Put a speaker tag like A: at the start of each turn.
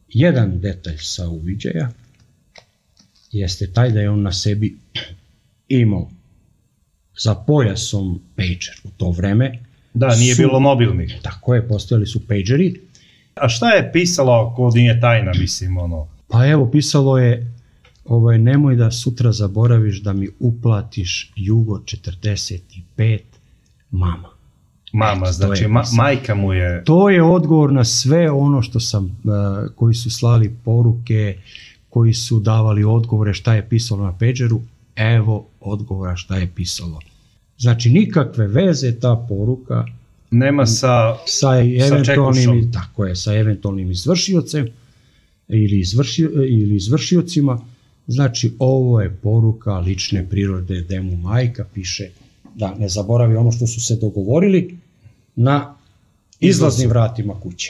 A: Jedan detalj sa uviđaja jeste taj da je on na sebi imao za pojasom pager u to vreme.
B: Da, nije bilo mobilnih.
A: Tako je, postojali su pageri.
B: A šta je pisalo ako nije tajna, mislim, ono?
A: Pa evo, pisalo je, nemoj da sutra zaboraviš da mi uplatiš Jugo 45, mama.
B: Mama, znači majka mu je...
A: To je odgovor na sve ono što sam, koji su slali poruke, koji su davali odgovore šta je pisalo na pageru, evo odgovora šta je pisalo. Znači nikakve veze ta poruka
B: nema sa
A: eventualnim, tako je, sa eventualnim izvršiocem ili izvršiocima. Znači ovo je poruka lične prirode gde mu majka piše da ne zaboravi ono što su se dogovorili na izlaznim vratima kuće.